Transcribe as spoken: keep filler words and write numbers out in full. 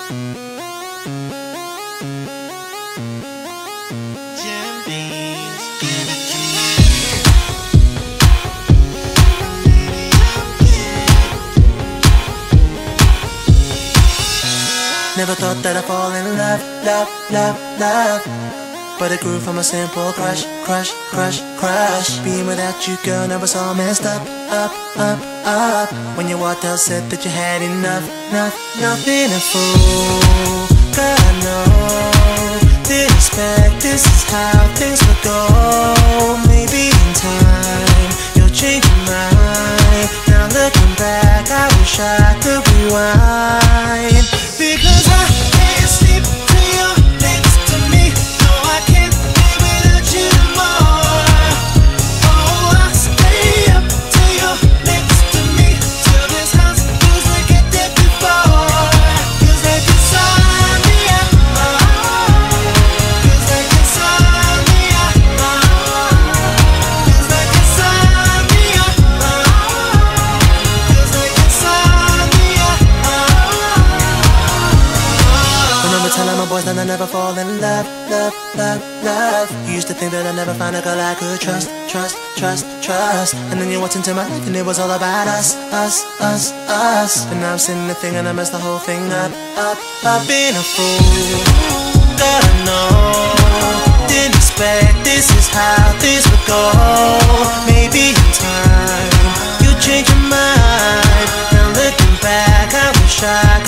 Never thought that I'd fall in love, love, love, love. But it grew from a simple crush, crush, crush, crush. Being without you, girl, now it's all messed up, up, up, up. When you walked out, said that you had enough, enough, nothing to fool. Girl, I know, didn't expect this is how things would go. Maybe in time, you'll change your mind. Now looking back, I wish I could rewind. Because I can't sleep till you're next to me. No, I can't live without you no more. Oh, I stay up till you're next to me, till this house feels like it did before. Feels like inside me, oh. Feels like inside me, oh. Feels like inside me, oh. Feels like inside me, oh. Remember telling my boys that I never fall in love, love, love, love. You used to think that I'd never find a girl I could trust, trust, trust, trust. And then you walked into my life and it was all about us, us, us, us. And now I'm sitting there thinking I messed the whole thing up, up, up. Being a fool, God I know, didn't expect this is how this would go. Maybe in time, you change your mind. Now looking back, I wish I